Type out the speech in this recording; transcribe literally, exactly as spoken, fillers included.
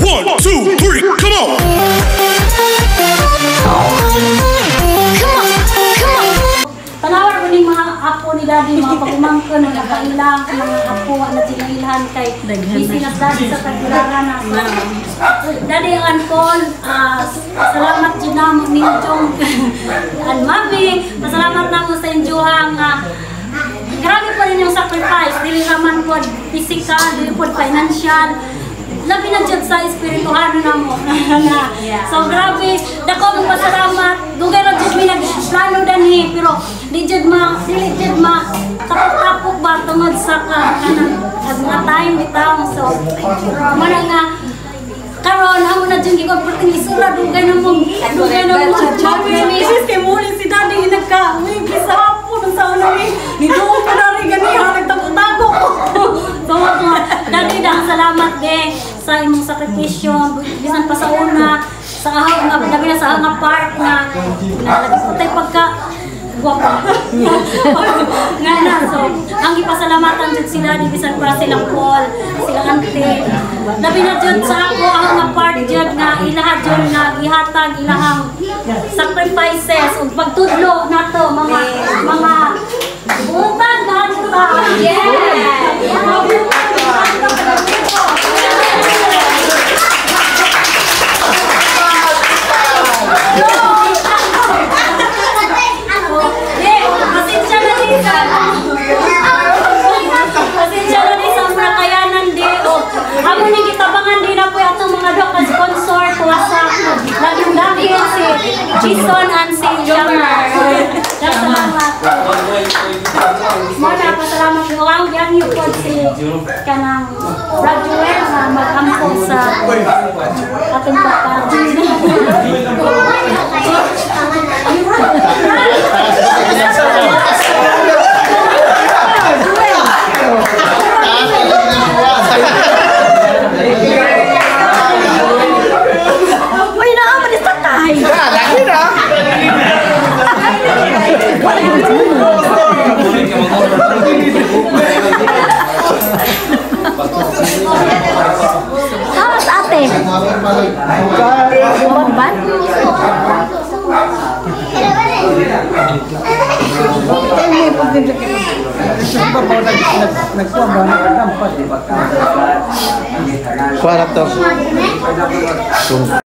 One, two, three, come on! Tanawar ko ni mga apo ni Daddy, mga pagumangkon, mga kailang, mga apo na sinailan kay busy na Daddy sa kagularan na. Daddy ang Paul, uh, salamat dyan na mo ninyong and Mami, pasalamat na mo sa inyohang uh, grabe po rin yung sacrifice, dili naman po physical, dili po financial, labi na dyan sa espirituhan na mo. So grabe, dako mo pasalamat, dugay na dyan may nag-plano danhi, pero di dyan ma, dili dyan ma, tapok-tapok ba tungod sa kanang mga time bitaw. So, mana nga, karon amo na dyan gigod perting isura, dugay na mo, dugay na mo, mamisis kay muli si Daddy nagka, may kisa hapon, sa una ni, nidoon pa na rin ganihan, nagtago-tago. So, Daddy, dahang salamat din sa imong sakripisyo, bisan pa sa una, sa ahang nga, labi na sa ahang nga part na nalagi po tayo pagka guwapa. Nga na, so, ang ipasalamatan dyan sila, di bisan para silang Paul, silang Ante. Labi na dyan sa ako, ahang nga part dyan nga, ilahat dyan nga, ihatag, ilahang sacrifices, o pagtudlo na to, mga, mga utang na ito. Yeah! Jason and si Jamar. Salamat. Muna, pasalamat ko ang yan yung po si kanang Rajuel na mag-ampo sa ating pagkakas. Selamat ate. Korban. Kuha na to.